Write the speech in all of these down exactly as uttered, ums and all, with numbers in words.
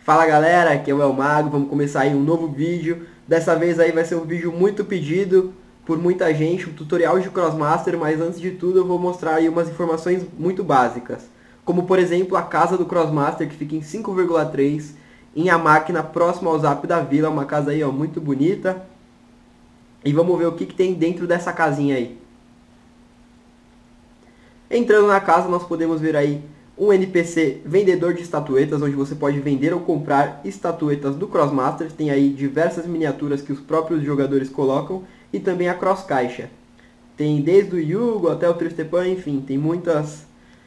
Fala galera, aqui é o El Mago, vamos começar aí um novo vídeo. Dessa vez aí vai ser um vídeo muito pedido por muita gente, um tutorial de Crossmaster, mas antes de tudo eu vou mostrar aí umas informações muito básicas. Como por exemplo a casa do Crossmaster, que fica em cinco vírgula três, em a máquina próxima ao Zap da Vila, uma casa aí ó, muito bonita. E vamos ver o que, que tem dentro dessa casinha aí. Entrando na casa nós podemos ver aí um N P C vendedor de estatuetas, onde você pode vender ou comprar estatuetas do Crossmaster. Tem aí diversas miniaturas que os próprios jogadores colocam e também a Cross Caixa. Tem desde o Yugo até o Tristepan, enfim, tem muitas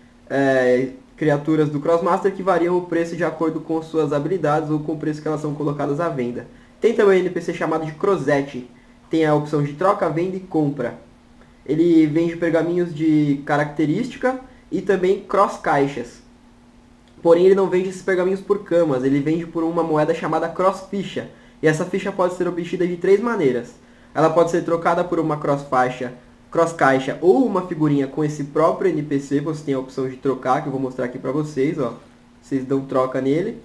é, criaturas do Crossmaster que variam o preço de acordo com suas habilidades ou com o preço que elas são colocadas à venda. Tem também um N P C chamado de Crozete, tem a opção de troca, venda e compra. Ele vende pergaminhos de característica e também cross caixas. Porém ele não vende esses pergaminhos por camas, ele vende por uma moeda chamada cross ficha. E essa ficha pode ser obtida de três maneiras. Ela pode ser trocada por uma cross faixa, cross caixa ou uma figurinha com esse próprio N P C. Você tem a opção de trocar, que eu vou mostrar aqui pra vocês, ó. Vocês dão troca nele.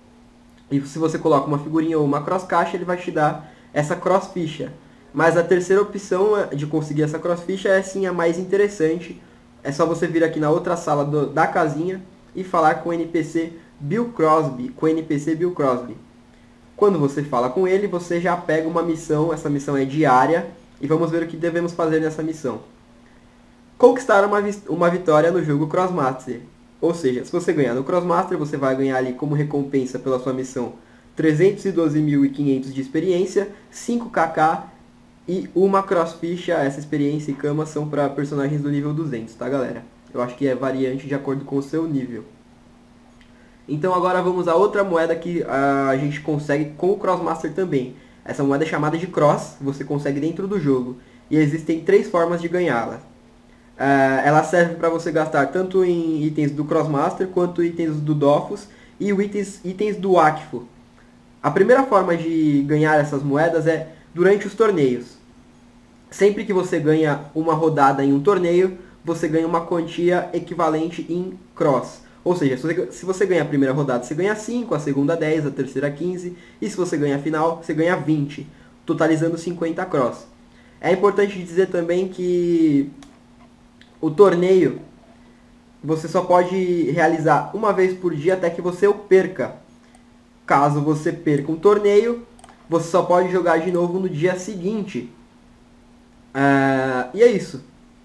E se você coloca uma figurinha ou uma cross caixa, ele vai te dar essa cross ficha. Mas a terceira opção de conseguir essa cross ficha é sim a mais interessante. É só você vir aqui na outra sala do, da casinha e falar com o N P C Bill Crosby, com o N P C Bill Crosby. Quando você fala com ele, você já pega uma missão, essa missão é diária, e vamos ver o que devemos fazer nessa missão. Conquistar uma, uma vitória no jogo Crossmaster. Ou seja, se você ganhar no Crossmaster, você vai ganhar ali como recompensa pela sua missão trezentos e doze mil e quinhentos de experiência, cinco K e uma cross ficha. Essa experiência e cama são para personagens do nível duzentos, tá galera? Eu acho que é variante de acordo com o seu nível. Então agora vamos a outra moeda que a gente consegue com o Crossmaster também. Essa moeda é chamada de Cross, você consegue dentro do jogo. E existem três formas de ganhá-la. Uh, ela serve para você gastar tanto em itens do Crossmaster, quanto itens do Dofus e itens, itens do Akfo. A primeira forma de ganhar essas moedas é durante os torneios. Sempre que você ganha uma rodada em um torneio, você ganha uma quantia equivalente em Cross. Ou seja, se você ganha a primeira rodada, você ganha cinco, a segunda dez, a terceira quinze, e se você ganha a final, você ganha vinte, totalizando cinquenta Cross. É importante dizer também que o torneio você só pode realizar uma vez por dia até que você o perca. Caso você perca um torneio, você só pode jogar de novo no dia seguinte. Uh, e é isso.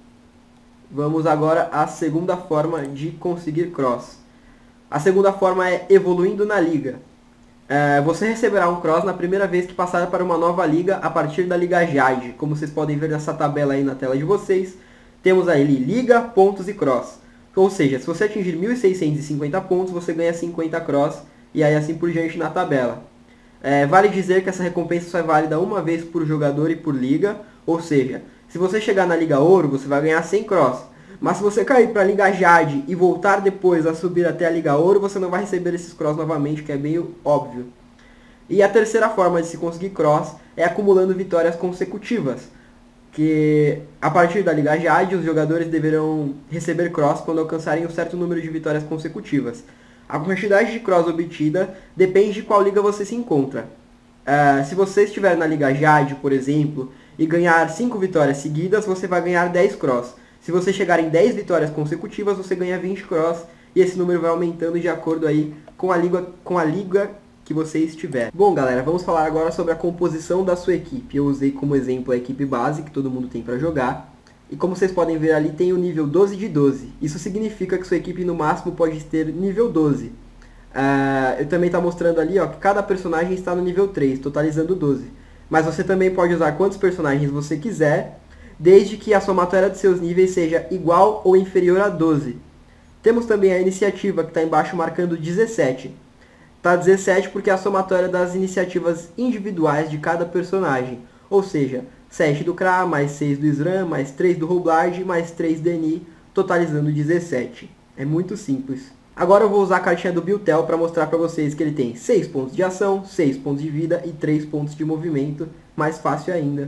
Vamos agora à segunda forma de conseguir Cross. A segunda forma é evoluindo na liga. Uh, você receberá um Cross na primeira vez que passar para uma nova liga a partir da Liga Jade. Como vocês podem ver nessa tabela aí na tela de vocês, temos aí Liga, pontos e Cross. Ou seja, se você atingir mil seiscentos e cinquenta pontos, você ganha cinquenta Cross e aí assim por diante na tabela. É, vale dizer que essa recompensa só é válida uma vez por jogador e por liga, ou seja, se você chegar na Liga Ouro, você vai ganhar cem Cross. Mas se você cair para a Liga Jade e voltar depois a subir até a Liga Ouro, você não vai receber esses Cross novamente, que é meio óbvio. E a terceira forma de se conseguir Cross é acumulando vitórias consecutivas, que a partir da Liga Jade, os jogadores deverão receber Cross quando alcançarem um certo número de vitórias consecutivas. A quantidade de Cross obtida depende de qual liga você se encontra. Uh, se você estiver na Liga Jade, por exemplo, e ganhar cinco vitórias seguidas, você vai ganhar dez Cross. Se você chegar em dez vitórias consecutivas, você ganha vinte Cross, e esse número vai aumentando de acordo aí com a liga, com a liga que você estiver. Bom galera, vamos falar agora sobre a composição da sua equipe. Eu usei como exemplo a equipe base, que todo mundo tem para jogar. E como vocês podem ver ali, tem o nível doze de doze. Isso significa que sua equipe no máximo pode ter nível doze. Uh, eu também está mostrando ali ó, que cada personagem está no nível três, totalizando doze. Mas você também pode usar quantos personagens você quiser, desde que a somatória de seus níveis seja igual ou inferior a doze. Temos também a iniciativa, que está embaixo marcando dezessete. Está dezessete porque é a somatória das iniciativas individuais de cada personagem. Ou seja, sete do Kra, mais seis do Sram, mais três do Roblard, mais três do Eni, totalizando dezessete. É muito simples. Agora eu vou usar a cartinha do Biltel para mostrar para vocês que ele tem seis pontos de ação, seis pontos de vida e três pontos de movimento. Mais fácil ainda.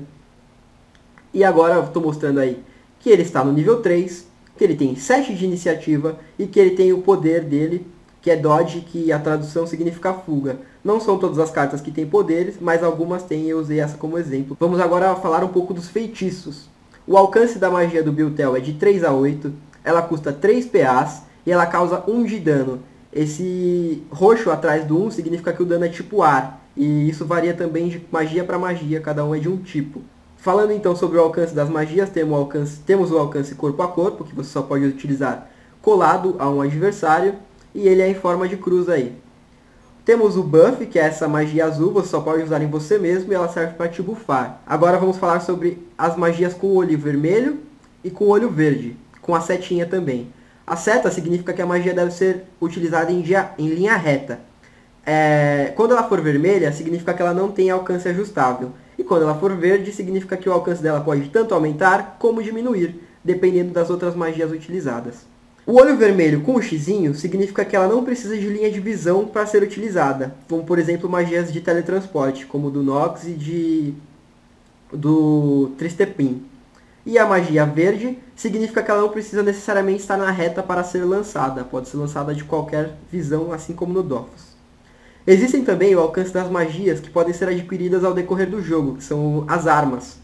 E agora eu estou mostrando aí que ele está no nível três, que ele tem sete de iniciativa e que ele tem o poder dele que é Dodge, que a tradução significa fuga. Não são todas as cartas que têm poderes, mas algumas têm e eu usei essa como exemplo. Vamos agora falar um pouco dos feitiços. O alcance da magia do Biutel é de três a oito, ela custa três P As e ela causa um de dano. Esse roxo atrás do um significa que o dano é tipo ar, e isso varia também de magia para magia, cada um é de um tipo. Falando então sobre o alcance das magias, temos o alcance, temos o alcance corpo a corpo, que você só pode utilizar colado a um adversário, e ele é em forma de cruz aí. Temos o buff, que é essa magia azul, você só pode usar em você mesmo e ela serve para te buffar. Agora vamos falar sobre as magias com o olho vermelho e com o olho verde, com a setinha também. A seta significa que a magia deve ser utilizada em, dia, em linha reta. É, quando ela for vermelha, significa que ela não tem alcance ajustável. E quando ela for verde, significa que o alcance dela pode tanto aumentar como diminuir, dependendo das outras magias utilizadas. O olho vermelho com o xizinho significa que ela não precisa de linha de visão para ser utilizada, como por exemplo magias de teletransporte, como do Nox e de, do Tristepin. E a magia verde significa que ela não precisa necessariamente estar na reta para ser lançada, pode ser lançada de qualquer visão, assim como no Dofus. Existem também o alcance das magias que podem ser adquiridas ao decorrer do jogo, que são as armas,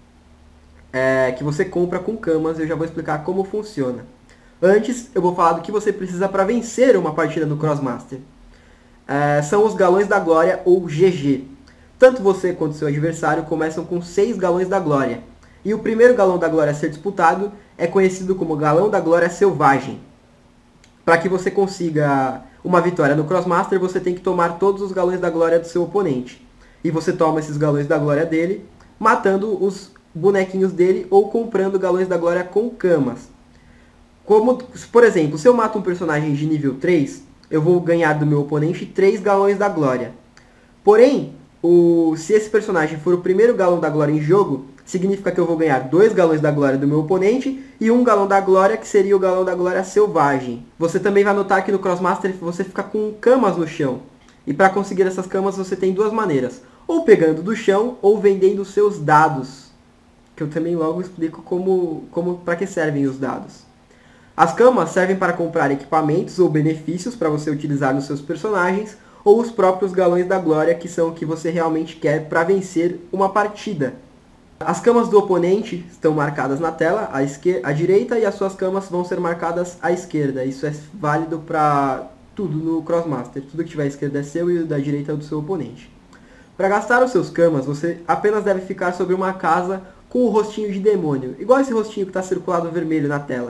é, que você compra com camas, eu já vou explicar como funciona. Antes, eu vou falar do que você precisa para vencer uma partida no Crossmaster. É, são os Galões da Glória, ou G G. Tanto você quanto seu adversário começam com seis Galões da Glória. E o primeiro Galão da Glória a ser disputado é conhecido como Galão da Glória Selvagem. Para que você consiga uma vitória no Crossmaster, você tem que tomar todos os Galões da Glória do seu oponente. E você toma esses Galões da Glória dele, matando os bonequinhos dele ou comprando Galões da Glória com camas. Como, por exemplo, se eu mato um personagem de nível três, eu vou ganhar do meu oponente três Galões da Glória. Porém, o, se esse personagem for o primeiro Galão da Glória em jogo, significa que eu vou ganhar dois Galões da Glória do meu oponente e um Galão da Glória, que seria o Galão da Glória Selvagem. Você também vai notar que no Crossmaster você fica com camas no chão. E para conseguir essas camas você tem duas maneiras. Ou pegando do chão, ou vendendo os seus dados. Que eu também logo explico como, como, para que servem os dados. As camas servem para comprar equipamentos ou benefícios para você utilizar nos seus personagens, ou os próprios Galões da Glória, que são o que você realmente quer para vencer uma partida. As camas do oponente estão marcadas na tela, à, esquerda, à direita, e as suas camas vão ser marcadas à esquerda. Isso é válido para tudo no Crossmaster. Tudo que tiver à esquerda é seu e o da direita é do seu oponente. Para gastar os seus camas, você apenas deve ficar sobre uma casa com o rostinho de demônio, igual esse rostinho que está circulado vermelho na tela.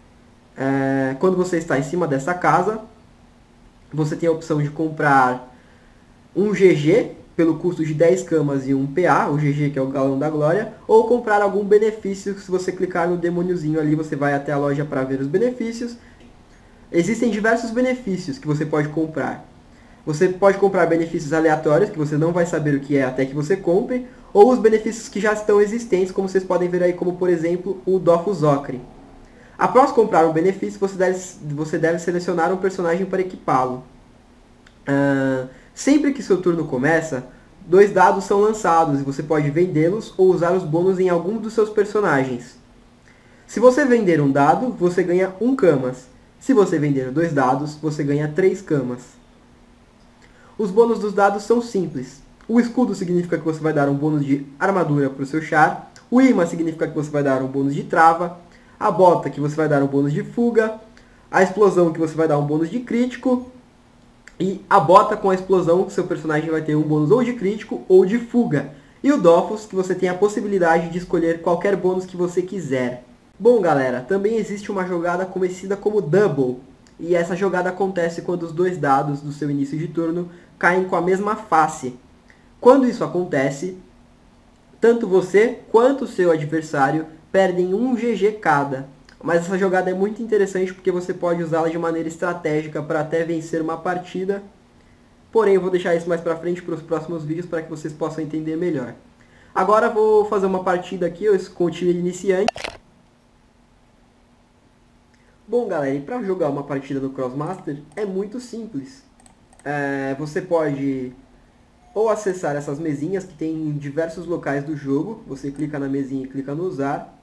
É, quando você está em cima dessa casa, você tem a opção de comprar um G G pelo custo de dez camas e um P A, o G G que é o Galão da Glória, ou comprar algum benefício. Se você clicar no demôniozinho ali, você vai até a loja para ver os benefícios. Existem diversos benefícios que você pode comprar. Você pode comprar benefícios aleatórios, que você não vai saber o que é até que você compre, ou os benefícios que já estão existentes, como vocês podem ver aí, como por exemplo o Dofus Ocre. Após comprar um benefício, você deve, você deve selecionar um personagem para equipá-lo. Uh, sempre que seu turno começa, dois dados são lançados e você pode vendê-los ou usar os bônus em algum dos seus personagens. Se você vender um dado, você ganha um camas. Se você vender dois dados, você ganha três camas. Os bônus dos dados são simples. O escudo significa que você vai dar um bônus de armadura para o seu char. O imã significa que você vai dar um bônus de trava. A bota, que você vai dar um bônus de fuga. A explosão, que você vai dar um bônus de crítico. E a bota com a explosão, que seu personagem vai ter um bônus ou de crítico ou de fuga. E o Dofus, que você tem a possibilidade de escolher qualquer bônus que você quiser. Bom, galera, também existe uma jogada conhecida como Double. E essa jogada acontece quando os dois dados do seu início de turno caem com a mesma face. Quando isso acontece, tanto você quanto o seu adversário perdem um G G cada. Mas essa jogada é muito interessante porque você pode usá-la de maneira estratégica para até vencer uma partida. Porém, eu vou deixar isso mais para frente para os próximos vídeos para que vocês possam entender melhor. Agora vou fazer uma partida aqui com o time iniciante. Bom, galera, e para jogar uma partida no Crossmaster é muito simples. É, você pode ou acessar essas mesinhas que tem em diversos locais do jogo. Você clica na mesinha e clica no usar.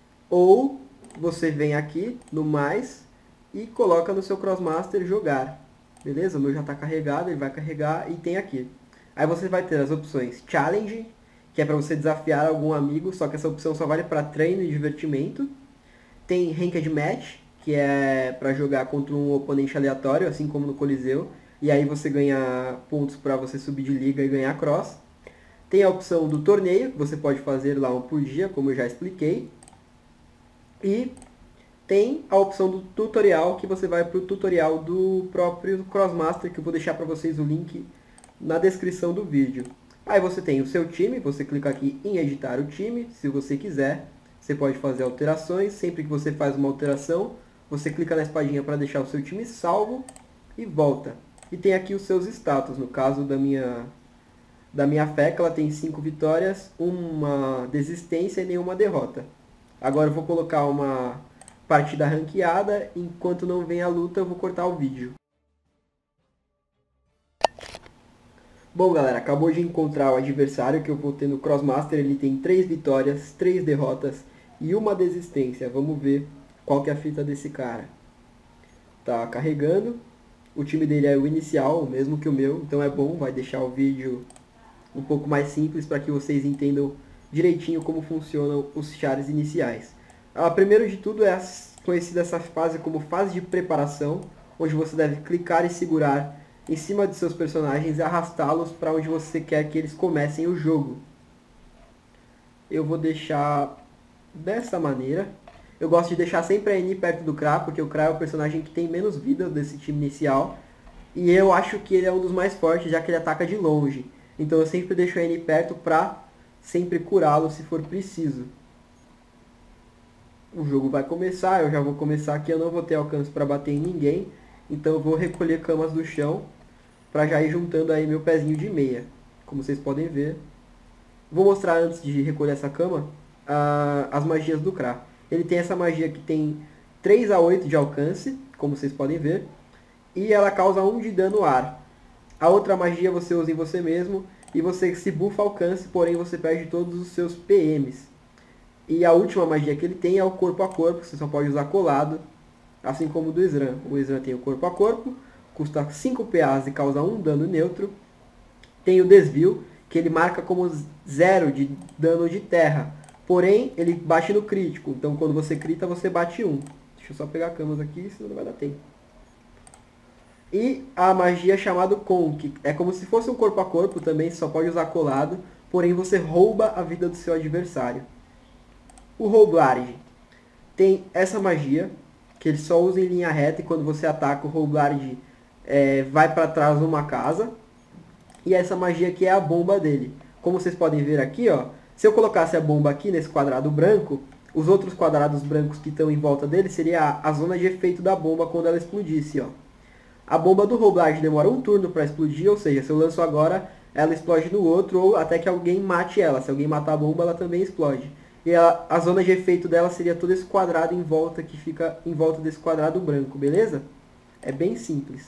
Ou você vem aqui no mais e coloca no seu Crossmaster jogar. Beleza? O meu já está carregado, ele vai carregar e tem aqui. Aí você vai ter as opções Challenge, que é para você desafiar algum amigo, só que essa opção só vale para treino e divertimento. Tem Ranked Match, que é para jogar contra um oponente aleatório, assim como no Coliseu. E aí você ganha pontos para você subir de liga e ganhar cross. Tem a opção do torneio, que você pode fazer lá um por dia, como eu já expliquei. E tem a opção do tutorial, que você vai para o tutorial do próprio Crossmaster, que eu vou deixar para vocês o link na descrição do vídeo. Aí você tem o seu time, você clica aqui em editar o time, se você quiser. Você pode fazer alterações, sempre que você faz uma alteração, você clica na espadinha para deixar o seu time salvo e volta. E tem aqui os seus status, no caso da minha, da minha F E C, ela tem cinco vitórias, uma desistência e nenhuma derrota. Agora eu vou colocar uma partida ranqueada, enquanto não vem a luta eu vou cortar o vídeo. Bom galera, acabou de encontrar o adversário que eu vou ter no Crossmaster, ele tem três vitórias, três derrotas e uma desistência. Vamos ver qual que é a fita desse cara. Tá carregando, o time dele é o inicial, o mesmo que o meu, então é bom, vai deixar o vídeo um pouco mais simples para que vocês entendam direitinho como funcionam os chars iniciais. Ah, primeiro de tudo é conhecida essa fase como fase de preparação, onde você deve clicar e segurar em cima de seus personagens e arrastá-los para onde você quer que eles comecem o jogo. Eu vou deixar dessa maneira. Eu gosto de deixar sempre a Annie perto do Kra, porque o Kra é o personagem que tem menos vida desse time inicial. E eu acho que ele é um dos mais fortes, já que ele ataca de longe. Então eu sempre deixo a Annie perto para sempre curá-lo se for preciso. O jogo vai começar, eu já vou começar aqui, eu não vou ter alcance para bater em ninguém. Então eu vou recolher camas do chão para já ir juntando aí meu pezinho de meia. Como vocês podem ver. Vou mostrar antes de recolher essa cama a, as magias do Kra. Ele tem essa magia que tem três a oito de alcance, como vocês podem ver. E ela causa um de dano ar. A outra magia você usa em você mesmo e você se buffa alcance, porém você perde todos os seus P Ms. E a última magia que ele tem é o corpo a corpo, que você só pode usar colado, assim como o do Ezran. O Ezran tem o corpo a corpo, custa cinco P As e causa um dano neutro. Tem o desvio, que ele marca como zero de dano de terra. Porém, ele bate no crítico. Então, quando você crita, você bate um. Deixa eu só pegar camas aqui, senão não vai dar tempo. E a magia chamada Con, que é como se fosse um corpo a corpo também, só pode usar colado. Porém, você rouba a vida do seu adversário. O Roublard tem essa magia, que ele só usa em linha reta, e quando você ataca o Roublard é, vai para trás numa casa. E essa magia aqui é a bomba dele. Como vocês podem ver aqui, ó, se eu colocasse a bomba aqui nesse quadrado branco, os outros quadrados brancos que estão em volta dele seria a, a zona de efeito da bomba quando ela explodisse. Ó. A bomba do Roublard demora um turno para explodir, ou seja, se eu lanço agora, ela explode no outro, ou até que alguém mate ela. Se alguém matar a bomba, ela também explode. E a, a zona de efeito dela seria todo esse quadrado em volta, que fica em volta desse quadrado branco, beleza? É bem simples.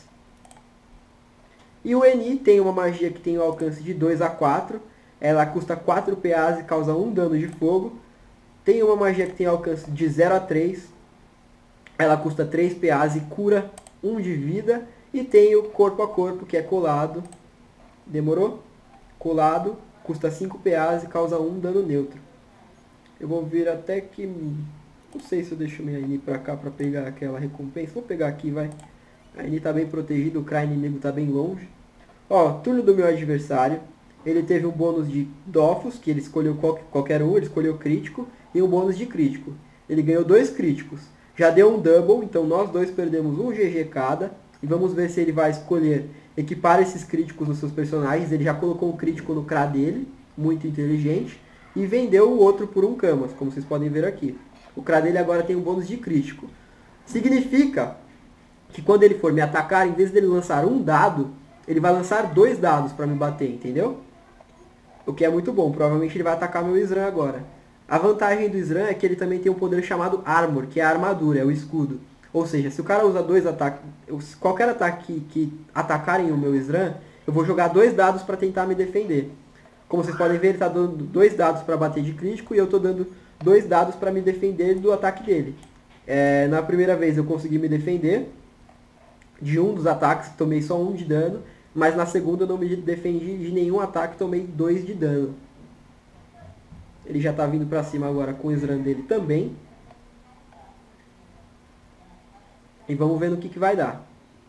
E o Eni tem uma magia que tem o alcance de dois a quatro. Ela custa quatro P As e causa um dano de fogo. Tem uma magia que tem alcance de zero a três. Ela custa três P As e cura um de vida. E tem o corpo a corpo, que é colado. Demorou? Colado, custa cinco P As e causa um dano neutro. Eu vou vir até que... Não sei se eu deixo minha Eni pra cá pra pegar aquela recompensa. Vou pegar aqui, vai. A Eni tá bem protegida, o Kra inimigo tá bem longe. Ó, turno do meu adversário. Ele teve um bônus de Dofus, que ele escolheu qual, qualquer um, ele escolheu crítico. E um bônus de crítico. Ele ganhou dois críticos. Já deu um double, então nós dois perdemos um G G cada. E vamos ver se ele vai escolher equipar esses críticos nos seus personagens. Ele já colocou um crítico no Kra dele, muito inteligente. E vendeu o outro por um Camas, como vocês podem ver aqui. O Kra dele agora tem um bônus de crítico. Significa que quando ele for me atacar, em vez dele lançar um dado, ele vai lançar dois dados para me bater, entendeu? O que é muito bom. Provavelmente ele vai atacar meu Ezran agora. A vantagem do Ezran é que ele também tem um poder chamado Armor, que é a armadura, é o escudo. Ou seja, se o cara usa dois ataques, qualquer ataque que atacarem o meu Ezran, eu vou jogar dois dados para tentar me defender. Como vocês podem ver, ele está dando dois dados para bater de crítico e eu estou dando dois dados para me defender do ataque dele. É, na primeira vez eu consegui me defender. de um dos ataques, tomei só um de dano, mas na segunda eu não me defendi de nenhum ataque, tomei dois de dano. Ele já tá vindo pra cima agora com o Sran dele também. E vamos ver no que, que vai dar.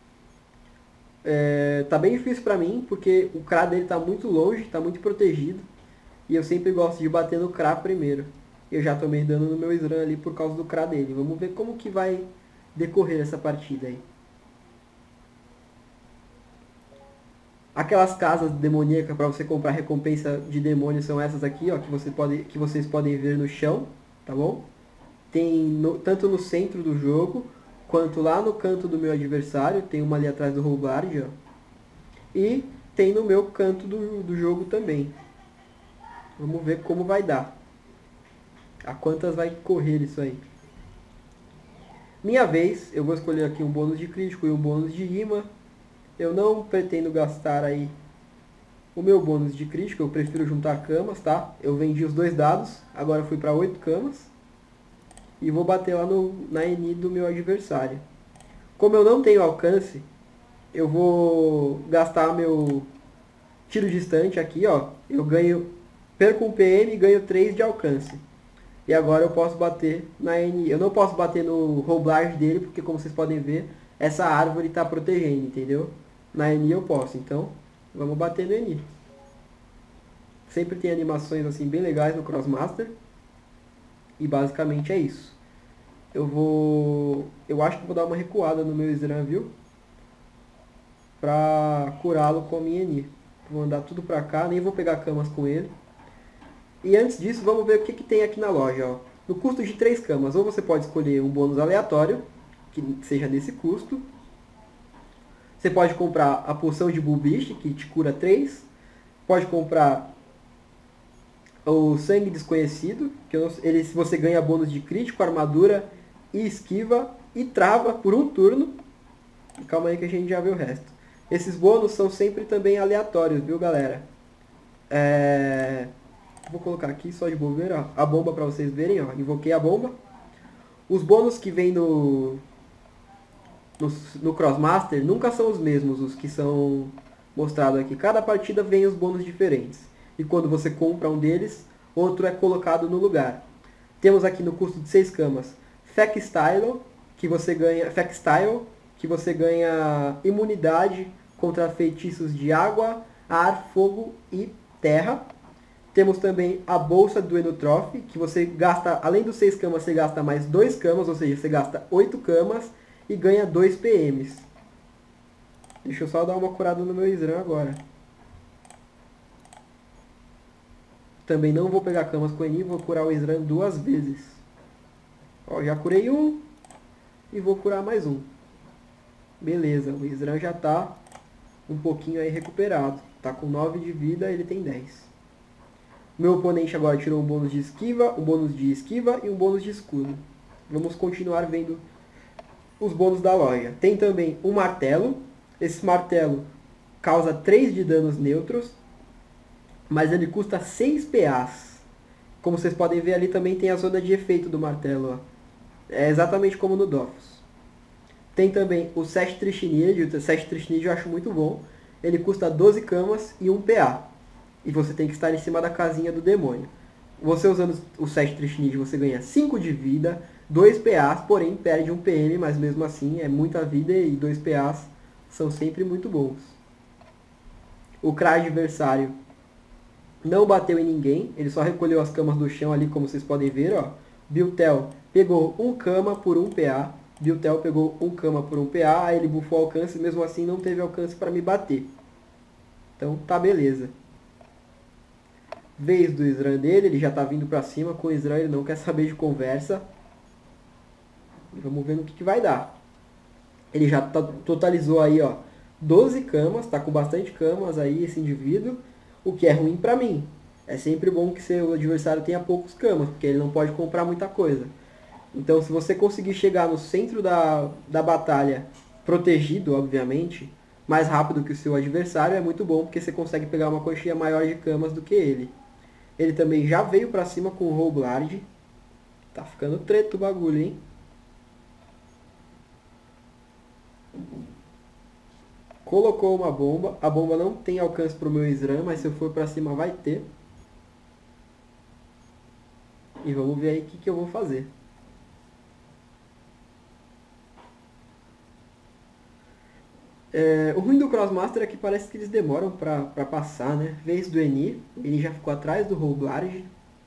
É, tá bem difícil pra mim, porque o Kra dele tá muito longe, tá muito protegido. E eu sempre gosto de bater no Kra primeiro. Eu já tomei dano no meu Sran ali por causa do Kra dele. Vamos ver como que vai decorrer essa partida aí. Aquelas casas demoníacas para você comprar recompensa de demônio são essas aqui, ó, que, você pode, que vocês podem ver no chão, tá bom? Tem no, tanto no centro do jogo, quanto lá no canto do meu adversário, tem uma ali atrás do Roubard, ó. E tem no meu canto do, do jogo também. Vamos ver como vai dar. A quantas vai correr isso aí. Minha vez, eu vou escolher aqui um bônus de crítico e um bônus de imã. Eu não pretendo gastar aí o meu bônus de crítico, eu prefiro juntar camas, tá? Eu vendi os dois dados, agora fui para oito camas. E vou bater lá no, na Eni do meu adversário. Como eu não tenho alcance, eu vou gastar meu tiro distante aqui, ó. Eu ganho, perco um P M e ganho três de alcance. E agora eu posso bater na Eni. Eu não posso bater no Roubard dele, porque como vocês podem ver, essa árvore está protegendo, entendeu? Na Eni eu posso, então vamos bater no Eni. Sempre tem animações assim bem legais no Crossmaster. E basicamente é isso. Eu vou... Eu acho que vou dar uma recuada no meu Sran, viu? Pra curá-lo com a minha Eni. Vou andar tudo pra cá, nem vou pegar camas com ele. E antes disso, vamos ver o que, que tem aqui na loja, ó. No custo de três camas, ou você pode escolher um bônus aleatório, que seja nesse custo. Você pode comprar a poção de Bulbish, que te cura três. Pode comprar o Sangue Desconhecido, que ele, você ganha bônus de crítico, armadura e esquiva e trava por um turno. Calma aí que a gente já vê o resto. Esses bônus são sempre também aleatórios, viu galera? É... Vou colocar aqui só de bobeira, ó, a bomba para vocês verem, ó. Invoquei a bomba. Os bônus que vem no, no, no Crossmaster nunca são os mesmos, os que são mostrados aqui. Cada partida vem os bônus diferentes. E quando você compra um deles, outro é colocado no lugar. Temos aqui no custo de seis camas, Fextile, que você ganha, Fextile, que você ganha imunidade contra feitiços de água, ar, fogo e terra. Temos também a bolsa do Enotrof, que você gasta, além dos seis camas, você gasta mais dois camas, ou seja, você gasta oito camas e ganha dois P Ms. Deixa eu só dar uma curada no meu Sran agora. Também não vou pegar camas com Eni, vou curar o Sran duas vezes. Ó, já curei um e vou curar mais um. Beleza, o Sran já tá um pouquinho aí recuperado. Tá com nove de vida, ele tem dez. Meu oponente agora tirou um bônus de esquiva, um bônus de esquiva e um bônus de escudo. Vamos continuar vendo os bônus da loja. Tem também um martelo. Esse martelo causa três de danos neutros, mas ele custa seis P As. Como vocês podem ver ali também tem a zona de efeito do martelo. Ó. É exatamente como no Dofus. Tem também o Sesh Trichinid. O Sesh Trichinid eu acho muito bom. Ele custa doze camas e um P A. E você tem que estar em cima da casinha do demônio. Você usando o Sesh Trichinid você ganha cinco de vida, dois P As, porém perde um P M, mas mesmo assim é muita vida e dois P As são sempre muito bons. O Kra adversário não bateu em ninguém, ele só recolheu as camas do chão ali, como vocês podem ver, ó. Biltel pegou um cama por um P A. Biltel pegou um cama por um P A, aí ele buffou o alcance, mesmo assim não teve alcance para me bater. Então tá beleza. Vez do Sran dele, ele já tá vindo pra cima com o Sran, ele não quer saber de conversa. E vamos ver no que, que vai dar. Ele já tá, totalizou aí, ó, doze camas, tá com bastante camas aí esse indivíduo. O que é ruim pra mim. É sempre bom que seu adversário tenha poucos camas, porque ele não pode comprar muita coisa. Então se você conseguir chegar no centro da, da batalha, protegido, obviamente, mais rápido que o seu adversário, é muito bom, porque você consegue pegar uma coxinha maior de camas do que ele. Ele também já veio pra cima com o Roubard. Tá ficando treta o bagulho, hein? Colocou uma bomba. A bomba não tem alcance pro meu Sran, mas se eu for pra cima vai ter. E vamos ver aí o que, que eu vou fazer. É, o ruim do Crossmaster é que parece que eles demoram pra, pra passar, né? Vez do Eni. O Eni já ficou atrás do Roublarge.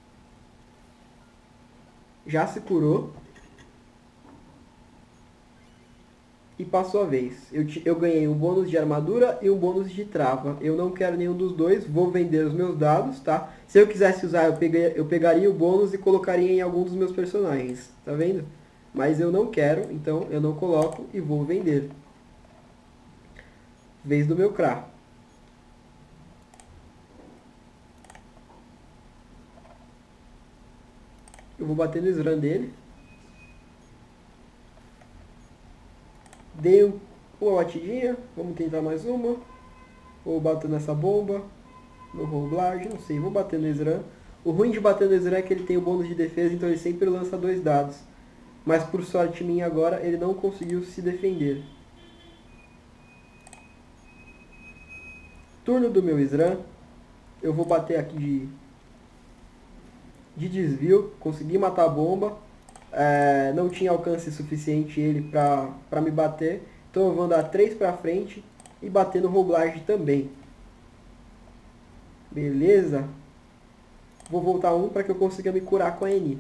Já se curou. E passou a vez. Eu, eu ganhei um bônus de armadura e um bônus de trava. Eu não quero nenhum dos dois. Vou vender os meus dados, tá? Se eu quisesse usar, eu, peguei, eu pegaria o bônus e colocaria em algum dos meus personagens. Tá vendo? Mas eu não quero, então eu não coloco e vou vender. Vez do meu Kra. Eu vou bater no Sran dele. Dei uma batidinha. Vamos tentar mais uma. Ou bato nessa bomba. No Roublarge, não sei. Vou bater no Sran. O ruim de bater no Sran é que ele tem o bônus de defesa, então ele sempre lança dois dados. Mas por sorte minha agora, ele não conseguiu se defender. Turno do meu Sran. Eu vou bater aqui de, de desvio. Consegui matar a bomba. É, não tinha alcance suficiente ele pra, pra me bater. Então eu vou andar três pra frente e bater no Roublarge também. Beleza. Vou voltar um para que eu consiga me curar com a Eni.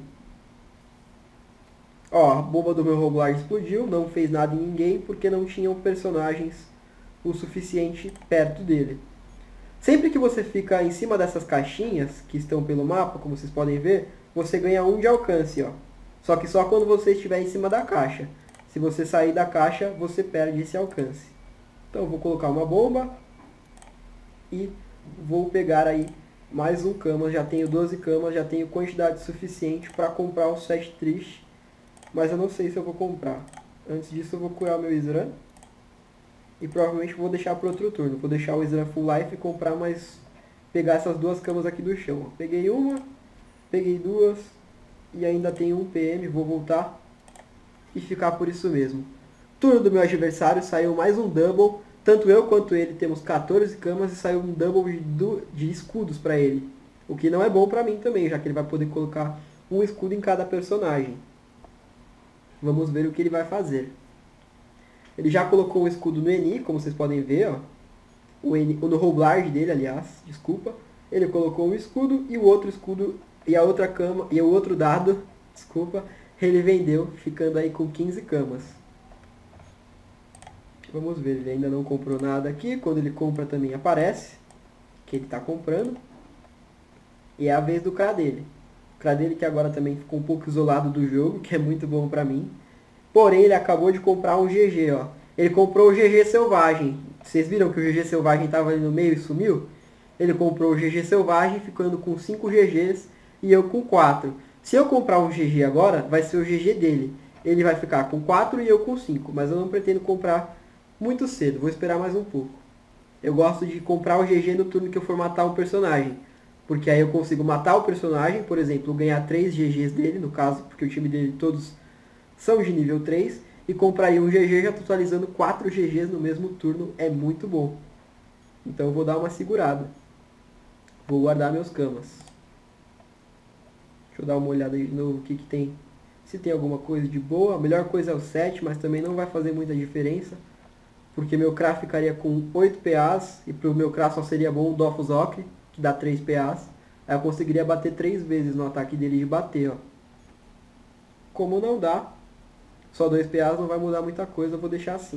Ó, a bomba do meu Roublarge explodiu. Não fez nada em ninguém porque não tinham personagens o suficiente perto dele. Sempre que você fica em cima dessas caixinhas que estão pelo mapa, como vocês podem ver, você ganha um de alcance, ó. Só que só quando você estiver em cima da caixa. Se você sair da caixa, você perde esse alcance. Então eu vou colocar uma bomba e vou pegar aí mais um camas. Já tenho doze camas, já tenho quantidade suficiente para comprar o sete triste. Mas eu não sei se eu vou comprar. Antes disso eu vou curar o meu Sran. E provavelmente vou deixar para outro turno. Vou deixar o Sran full life e comprar mais... Pegar essas duas camas aqui do chão. Peguei uma, peguei duas e ainda tenho um P M. Vou voltar e ficar por isso mesmo. Turno do meu adversário, saiu mais um double. Tanto eu quanto ele temos quatorze camas e saiu um double de, de escudos para ele. O que não é bom para mim também, já que ele vai poder colocar um escudo em cada personagem. Vamos ver o que ele vai fazer. Ele já colocou o escudo no Eni, como vocês podem ver, ó. O Eni, no Roublarge dele, aliás, desculpa. Ele colocou um escudo e o outro escudo e a outra cama e o outro dado, desculpa, ele vendeu, ficando aí com quinze camas. Vamos ver, ele ainda não comprou nada aqui. Quando ele compra também aparece que ele está comprando. E é a vez do Kra dele. O Kra dele que agora também ficou um pouco isolado do jogo, que é muito bom pra mim. Porém, ele acabou de comprar um G G, ó. Ele comprou o G G Selvagem. Vocês viram que o G G Selvagem estava ali no meio e sumiu? Ele comprou o G G Selvagem, ficando com cinco G Gs e eu com quatro. Se eu comprar um G G agora, vai ser o G G dele. Ele vai ficar com quatro e eu com cinco. Mas eu não pretendo comprar muito cedo. Vou esperar mais um pouco. Eu gosto de comprar o G G no turno que eu for matar um personagem. Porque aí eu consigo matar o personagem, por exemplo, ganhar três G Gs dele, no caso, porque o time dele todos são de nível três, e compraria um G G já totalizando quatro G Gs no mesmo turno, é muito bom. Então eu vou dar uma segurada. Vou guardar meus camas. Deixa eu dar uma olhada aí de novo o que, que tem. Se tem alguma coisa de boa. A melhor coisa é o sete, mas também não vai fazer muita diferença. Porque meu Kra ficaria com oito P As, e pro meu Kra só seria bom o Dofus Ocre, que dá três P As. Aí eu conseguiria bater três vezes no ataque dele de bater, ó. Como não dá, só dois P As não vai mudar muita coisa, eu vou deixar assim.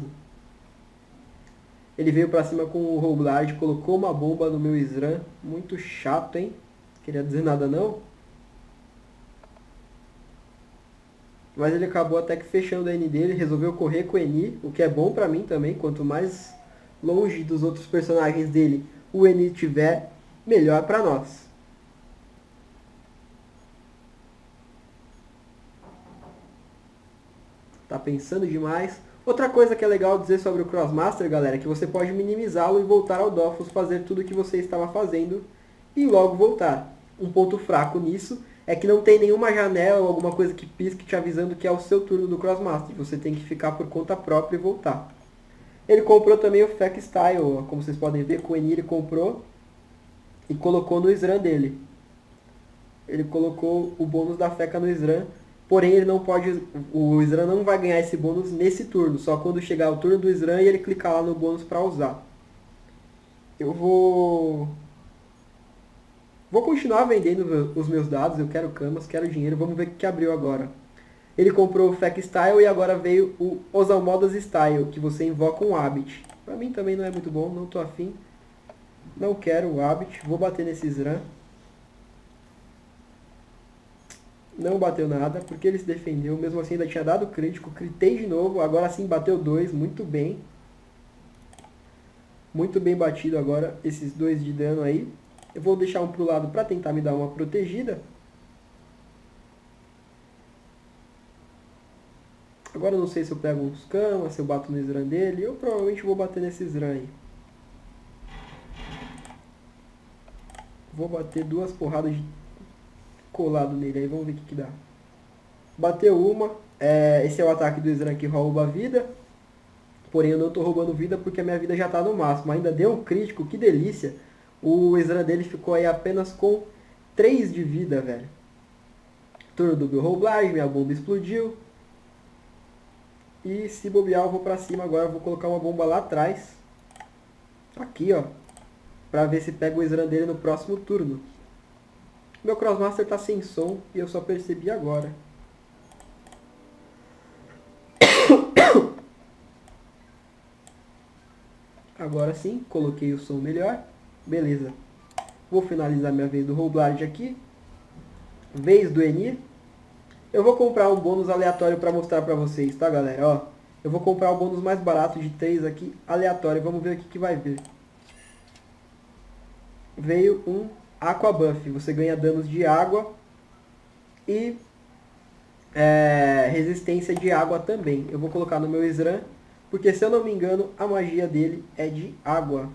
Ele veio pra cima com o Roublarge, colocou uma bomba no meu Sran. Muito chato, hein? Queria dizer nada não. Mas ele acabou até que fechando a Eni dele, resolveu correr com o Eni, o que é bom pra mim também. Quanto mais longe dos outros personagens dele o Eni tiver, melhor pra nós. Tá pensando demais. Outra coisa que é legal dizer sobre o Crossmaster, galera, é que você pode minimizá-lo e voltar ao Dofus, fazer tudo o que você estava fazendo e logo voltar. Um ponto fraco nisso é que não tem nenhuma janela ou alguma coisa que pisque te avisando que é o seu turno do Crossmaster. Você tem que ficar por conta própria e voltar. Ele comprou também o Fake Style, ó, como vocês podem ver, com o Eni ele comprou e colocou no SRAM dele. Ele colocou o bônus da Feca no SRAM, porém ele não pode, o SRAM não vai ganhar esse bônus nesse turno, só quando chegar o turno do SRAM e ele clicar lá no bônus para usar. Eu vou vou continuar vendendo os meus dados, eu quero camas, quero dinheiro, vamos ver o que abriu agora. Ele comprou o Fake Style e agora veio o Osalmodas Style, que você invoca um Habit. Pra mim também não é muito bom, não tô afim. Não quero o Habit, vou bater nesse SRAM. Não bateu nada, porque ele se defendeu, mesmo assim ainda tinha dado crítico, critei de novo, agora sim bateu dois, muito bem. Muito bem batido agora, esses dois de dano aí. Eu vou deixar um pro lado pra tentar me dar uma protegida. Agora eu não sei se eu pego uns camas, se eu bato no SRAM dele. Eu provavelmente vou bater nesse SRAM aí. Vou bater duas porradas de colado nele aí, vamos ver o que, que dá. Bateu uma. É, esse é o ataque do SRAM que rouba vida. Porém eu não estou roubando vida porque a minha vida já está no máximo. Ainda deu um crítico, que delícia. O SRAM dele ficou aí apenas com três de vida, velho. Turno do Bioroublage, minha bomba explodiu. E se bobear eu vou pra cima agora, eu vou colocar uma bomba lá atrás. Aqui, ó. Pra ver se pega o SRAM dele no próximo turno. Meu Crossmaster tá sem som e eu só percebi agora. Agora sim, coloquei o som melhor. Beleza. Vou finalizar minha vez do Roblard aqui. Vez do Eni. Eu vou comprar um bônus aleatório para mostrar para vocês, tá, galera? Ó, eu vou comprar o bônus mais barato de três aqui, aleatório. Vamos ver o que, que vai vir. Veio um Aqua Buff. Você ganha danos de água e é, resistência de água também. Eu vou colocar no meu SRAM, porque se eu não me engano, a magia dele é de água.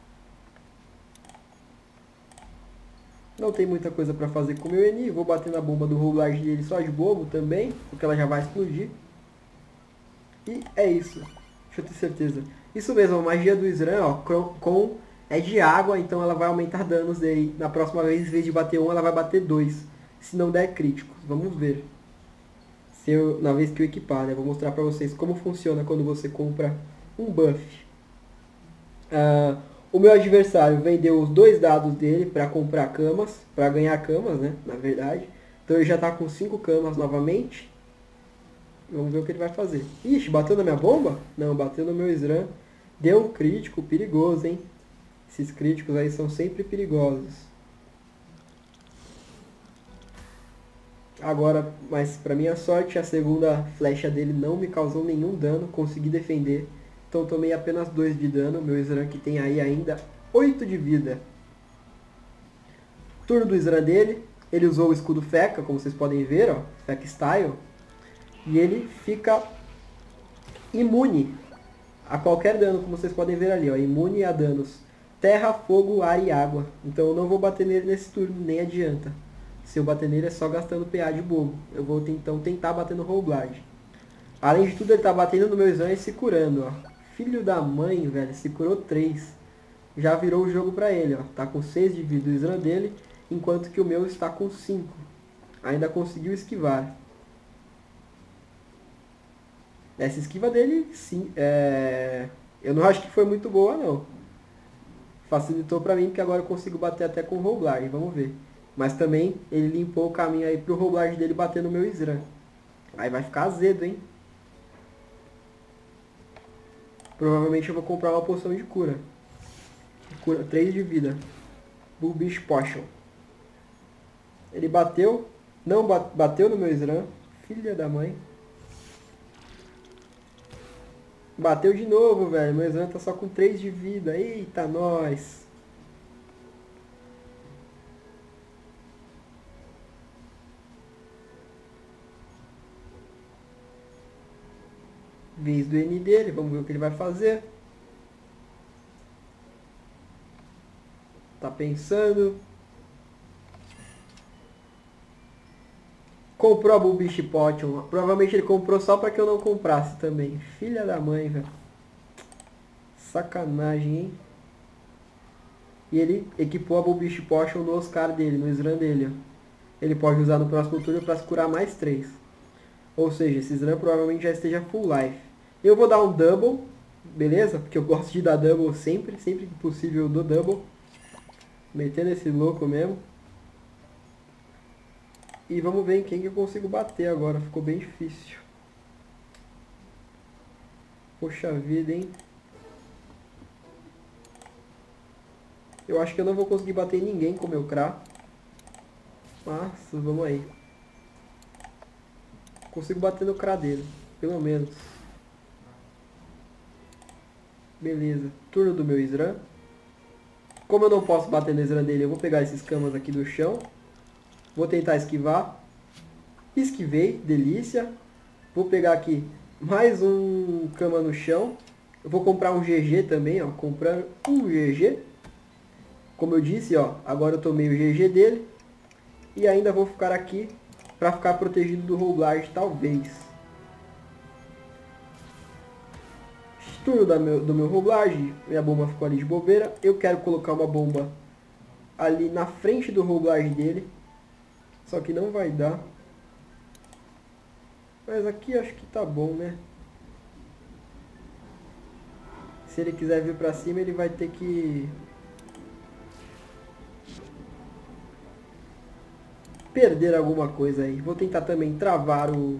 Não tem muita coisa pra fazer com o meu Eni. Vou bater na bomba do Roblard dele só de bobo também, porque ela já vai explodir. E é isso. Deixa eu ter certeza. Isso mesmo, a magia do SRAM, ó, com, é de água, então ela vai aumentar danos dele. Na próxima vez, em vez de bater um, ela vai bater dois. Se não der críticos. Vamos ver. Se eu, na vez que eu equipar, né? Vou mostrar pra vocês como funciona quando você compra um buff. Ah... O meu adversário vendeu os dois dados dele para comprar camas, para ganhar camas, né, na verdade. Então ele já está com cinco camas novamente. Vamos ver o que ele vai fazer. Ixi, bateu na minha bomba? Não, bateu no meu SRAM. Deu um crítico perigoso, hein. Esses críticos aí são sempre perigosos. Agora, mas para minha sorte, a segunda flecha dele não me causou nenhum dano. Consegui defender. Então tomei apenas dois de dano. Meu SRAM que tem aí ainda oito de vida. Turno do SRAM dele. Ele usou o escudo Feca, como vocês podem ver, ó, Feca Style. E ele fica imune a qualquer dano, como vocês podem ver ali, ó, imune a danos terra, fogo, ar e água. Então eu não vou bater nele nesse turno, nem adianta. Se eu bater nele é só gastando P A de bobo. Eu vou então tentar bater no Roblard. Além de tudo, ele tá batendo no meu SRAM e se curando, ó. Filho da mãe, velho, se curou três. Já virou o jogo pra ele, ó. Tá com seis de vida o SRAM dele, enquanto que o meu está com cinco. Ainda conseguiu esquivar. Essa esquiva dele, sim, é... eu não acho que foi muito boa, não. Facilitou pra mim, porque agora eu consigo bater até com o Roblard, vamos ver. Mas também, ele limpou o caminho aí pro Roblard dele bater no meu SRAM. Aí vai ficar azedo, hein. Provavelmente eu vou comprar uma poção de cura. Cura três de vida. Bulbish Potion. Ele bateu. Não bateu no meu SRAM. Filha da mãe. Bateu de novo, velho. Meu SRAM tá só com três de vida. Eita, nós. Vez do Eni dele, vamos ver o que ele vai fazer. Tá pensando. Comprou a Bulbish Potion. Provavelmente ele comprou só pra que eu não comprasse também. Filha da mãe, velho. sacanagem, hein? E ele equipou a Bulbish Potion no Oscar dele, no Sran dele, ó. Ele pode usar no próximo turno para se curar mais três. Ou seja, esse Sran provavelmente já esteja full life. Eu vou dar um double, beleza? Porque eu gosto de dar double sempre, sempre que possível eu dou double. Metendo esse louco mesmo. E vamos ver em quem que eu consigo bater agora, ficou bem difícil. Poxa vida, hein? Eu acho que eu não vou conseguir bater em ninguém com o meu Kra. Mas, vamos aí. Consigo bater no Kra dele, pelo menos. Beleza. Turno do meu Sran. Como eu não posso bater no Sran dele, eu vou pegar esses camas aqui do chão. Vou tentar esquivar. Esquivei, delícia. Vou pegar aqui mais um cama no chão. Eu vou comprar um G G também, ó. Comprando um G G. Como eu disse, ó. Agora eu tomei o G G dele. E ainda vou ficar aqui para ficar protegido do Roblard, talvez. Turno da meu, do meu Roblard. Minha bomba ficou ali de bobeira. Eu quero colocar uma bomba ali na frente do Roblard dele. Só que não vai dar. Mas aqui acho que tá bom, né? Se ele quiser vir pra cima, ele vai ter que perder alguma coisa aí. Vou tentar também travar o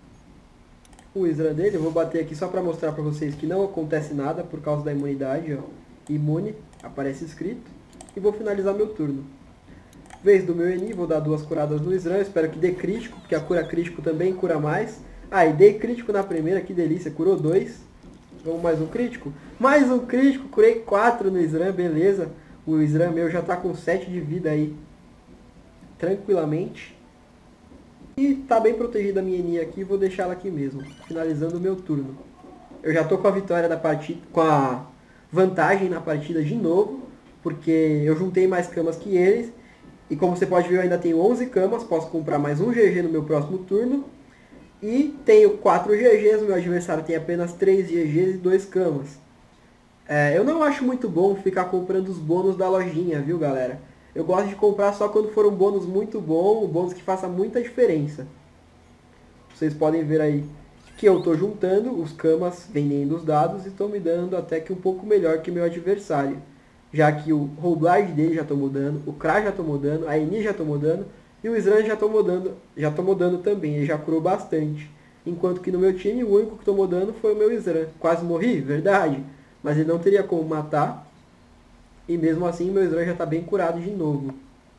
o Sran dele. Eu vou bater aqui só pra mostrar pra vocês que não acontece nada por causa da imunidade, ó. Imune, aparece escrito. E vou finalizar meu turno. Vez do meu Eni, vou dar duas curadas no Sran. Espero que dê crítico, porque a cura crítico também cura mais. Ah, e dei crítico na primeira, que delícia, curou dois. Vamos mais um crítico? Mais um crítico, curei quatro no Sran, beleza. O Sran meu já tá com sete de vida aí. Tranquilamente. E tá bem protegida a minha Eni aqui, vou deixar ela aqui mesmo. Finalizando o meu turno. Eu já tô com a vitória da partida, com a vantagem na partida de novo. Porque eu juntei mais camas que eles. E como você pode ver, eu ainda tenho onze camas, posso comprar mais um G G no meu próximo turno. E tenho quatro G Gs, o meu adversário tem apenas três G Gs e dois camas. É, eu não acho muito bom ficar comprando os bônus da lojinha, viu galera? Eu gosto de comprar só quando for um bônus muito bom, um bônus que faça muita diferença. Vocês podem ver aí que eu estou juntando os camas, vendendo os dados e estou me dando até que um pouco melhor que meu adversário. Já que o Roblard dele já estou mudando, o Kra já estou mudando, a Eni já estou mudando e o Sran já estou mudando, já estou mudando também, ele já curou bastante. Enquanto que no meu time o único que estou mudando foi o meu Sran. Quase morri, verdade, mas ele não teria como matar. E mesmo assim meu Sran já está bem curado de novo.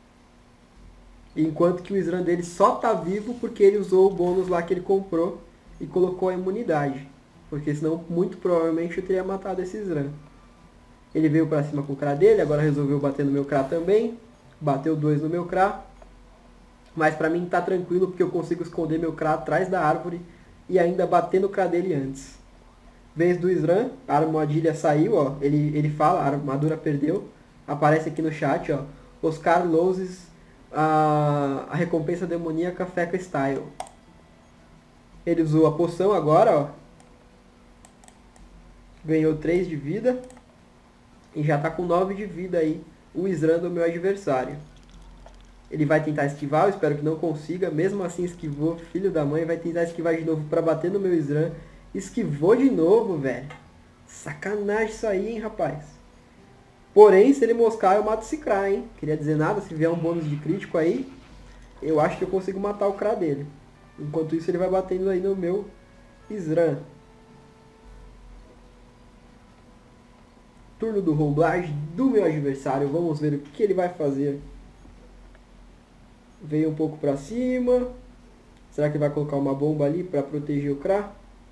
Enquanto que o Sran dele só está vivo porque ele usou o bônus lá que ele comprou e colocou a imunidade. Porque senão muito provavelmente eu teria matado esse Sran. Ele veio pra cima com o Kra dele, agora resolveu bater no meu Kra também. Bateu dois no meu Kra. Mas pra mim tá tranquilo porque eu consigo esconder meu Kra atrás da árvore e ainda bater no Kra dele antes. Vez do Sran, a armadilha saiu, ó. Ele, ele fala, a armadura perdeu. Aparece aqui no chat, ó. Oscar loses a, a recompensa demoníaca Feca Style. Ele usou a poção agora, ó. Ganhou três de vida. E já tá com nove de vida aí o Sran do meu adversário. Ele vai tentar esquivar, eu espero que não consiga. Mesmo assim esquivou, filho da mãe. Vai tentar esquivar de novo pra bater no meu Sran. Esquivou de novo, velho. Sacanagem isso aí, hein, rapaz. Porém, se ele moscar, eu mato esse Kra, hein. Queria dizer nada, se vier um bônus de crítico aí, eu acho que eu consigo matar o Kra dele. Enquanto isso, ele vai batendo aí no meu Sran. Turno do Roblard do meu adversário. Vamos ver o que ele vai fazer. Veio um pouco pra cima. Será que vai colocar uma bomba ali pra proteger o Kra?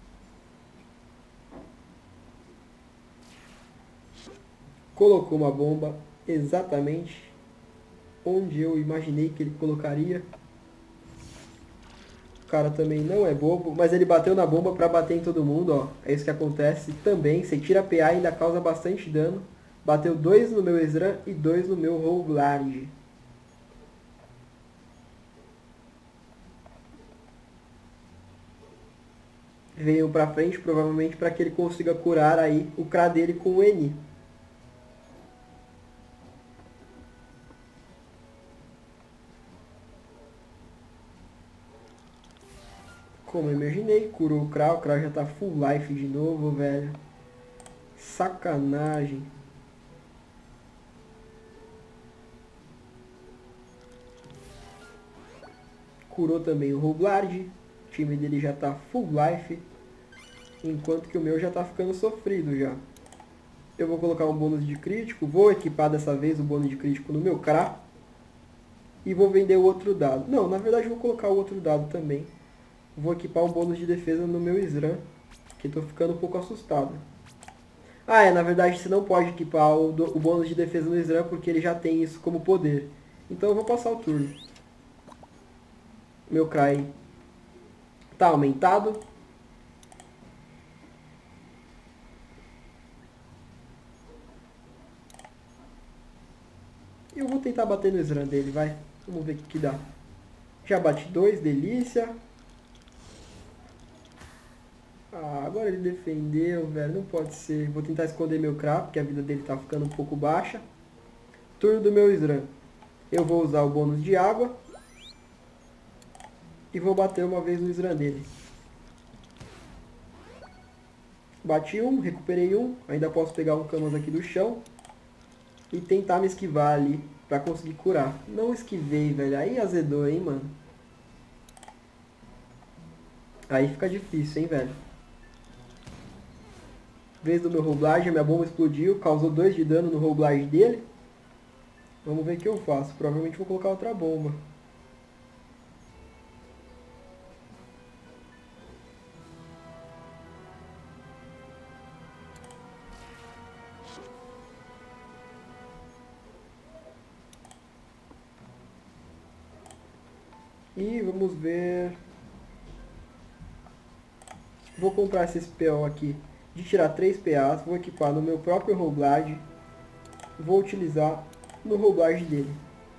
Colocou uma bomba exatamente onde eu imaginei que ele colocaria. O cara também não é bobo, mas ele bateu na bomba pra bater em todo mundo, ó. É isso que acontece também. Você tira P A e ainda causa bastante dano. Bateu dois no meu Sran e dois no meu Roblard. venham pra frente, provavelmente para que ele consiga curar aí o K dele com o Eni. Como eu imaginei, curou o Kra, o Kra já tá full life de novo, velho. Sacanagem. Curou também o Rublard, o time dele já tá full life, enquanto que o meu já tá ficando sofrido já. Eu vou colocar um bônus de crítico, vou equipar dessa vez o bônus de crítico no meu Kra. E vou vender o outro dado. Não, na verdade eu vou colocar o outro dado também. Vou equipar um bônus de defesa no meu Sran, que tô ficando um pouco assustado. Ah, é, na verdade você não pode equipar o, do, o bônus de defesa no Sran porque ele já tem isso como poder. Então eu vou passar o turno. Meu Kra tá aumentado. E eu vou tentar bater no Sran dele, vai. Vamos ver o que, que dá. Já bati dois, delícia. Ah, agora ele defendeu, velho. Não pode ser. Vou tentar esconder meu Kra, porque a vida dele tá ficando um pouco baixa. Turno do meu Sran. Eu vou usar o bônus de água. E vou bater uma vez no Sran dele. Bati um, recuperei um. Ainda posso pegar um Camas aqui do chão. E tentar me esquivar ali pra conseguir curar. Não esquivei, velho. Aí azedou, hein, mano. Aí fica difícil, hein, velho. Vez do meu Rublard, a minha bomba explodiu. Causou dois de dano no Rublard dele. Vamos ver o que eu faço. Provavelmente vou colocar outra bomba. E vamos ver... Vou comprar esse spell aqui de tirar três P As. Vou equipar no meu próprio Rublard. Vou utilizar no Rublard dele.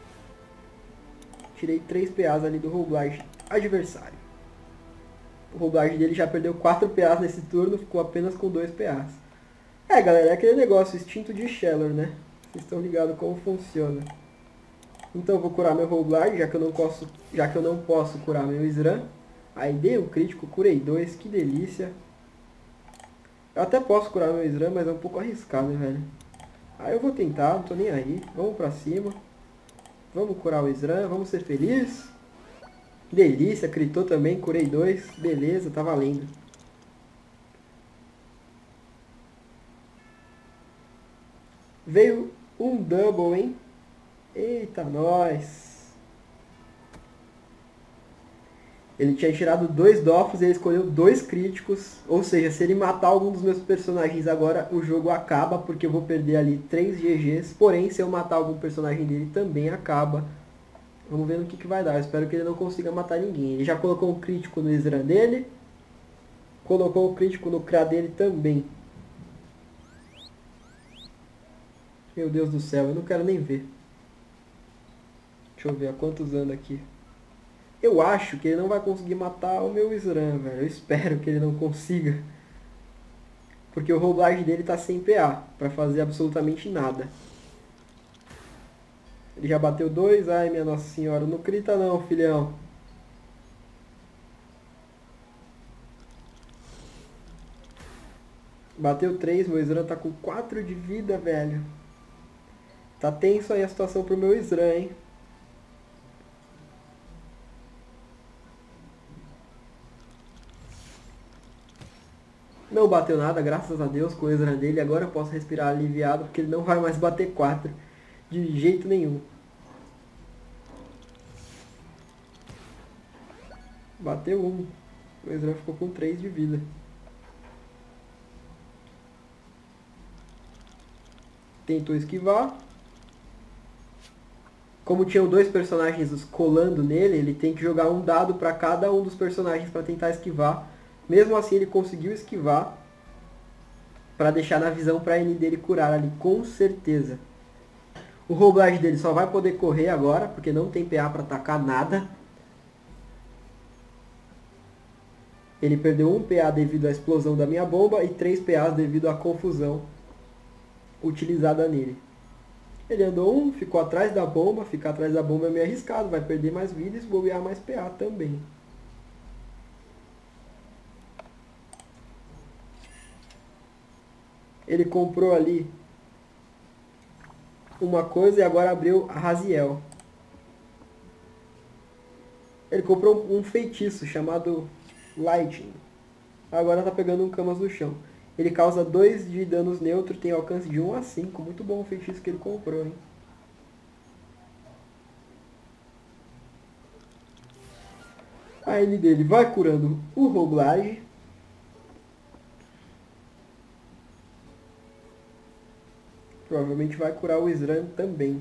Tirei três P As ali do Rublard adversário. O Rublard dele já perdeu quatro P As nesse turno. Ficou apenas com dois P As. É, galera, é aquele negócio, instinto de Shellor, né? Vocês estão ligados como funciona. Então eu vou curar meu Rublard, já que eu não posso, já que eu não posso curar meu Sran. Aí dei um crítico, curei dois, que delícia. Eu até posso curar meu Sran, mas é um pouco arriscado, né, velho? Aí eu vou tentar, não tô nem aí. Vamos pra cima. Vamos curar o Sran, vamos ser felizes. Delícia, critou também, curei dois. Beleza, tá valendo. Veio um double, hein? Eita, nós! Ele tinha tirado dois dofos e ele escolheu dois críticos. Ou seja, se ele matar algum dos meus personagens agora, o jogo acaba, porque eu vou perder ali três G Gs. Porém, se eu matar algum personagem dele, também acaba. Vamos ver no que, que vai dar. Eu espero que ele não consiga matar ninguém. Ele já colocou um crítico no Sran dele. Colocou um crítico no Kra dele também. Meu Deus do céu, eu não quero nem ver. Deixa eu ver a quantos anos aqui. Eu acho que ele não vai conseguir matar o meu Sran, velho. Eu espero que ele não consiga. Porque o Rublard dele tá sem P A. Pra fazer absolutamente nada. Ele já bateu dois. Ai, minha Nossa Senhora. Não crita não, filhão. Bateu três. Meu Sran tá com quatro de vida, velho. Tá tenso aí a situação pro meu Sran, hein. Não bateu nada, graças a Deus, com o Sran dele. Agora eu posso respirar aliviado, porque ele não vai mais bater quatro. De jeito nenhum. Bateu um. O Sran ficou com três de vida. Tentou esquivar. Como tinham dois personagens colando nele, ele tem que jogar um dado para cada um dos personagens para tentar esquivar. Mesmo assim ele conseguiu esquivar para deixar na visão para a Eni dele curar ali, com certeza. O Rublard dele só vai poder correr agora, porque não tem P A para atacar nada. Ele perdeu um P A devido à explosão da minha bomba e três P As devido à confusão utilizada nele. Ele andou um, ficou atrás da bomba. Ficar atrás da bomba é meio arriscado, vai perder mais vida e se bobear mais P A também. Ele comprou ali uma coisa e agora abriu a Raziel. Ele comprou um feitiço chamado Lightning. Agora tá pegando um Camas no chão. Ele causa dois de danos neutro e tem alcance de um a cinco. Muito bom o feitiço que ele comprou, hein? A N dele vai curando o Roguelage. Provavelmente vai curar o Sran também.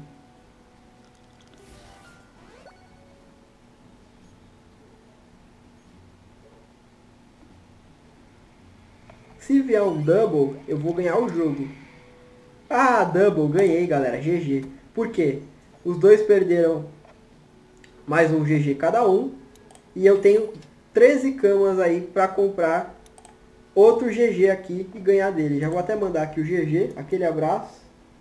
Se vier um double, eu vou ganhar o jogo. Ah, double, ganhei, galera. G G. Por quê? Os dois perderam mais um G G cada um. E eu tenho treze camas aí pra comprar outro G G aqui e ganhar dele. Já vou até mandar aqui o G G. Aquele abraço.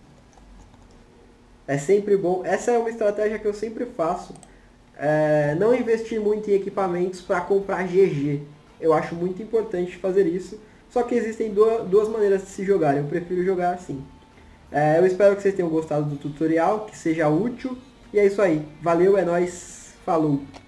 É sempre bom. Essa é uma estratégia que eu sempre faço. É, não investir muito em equipamentos para comprar G G. Eu acho muito importante fazer isso. Só que existem duas, duas maneiras de se jogar. Eu prefiro jogar assim. É, eu espero que vocês tenham gostado do tutorial, que seja útil. E é isso aí. Valeu, é nóis. Falou.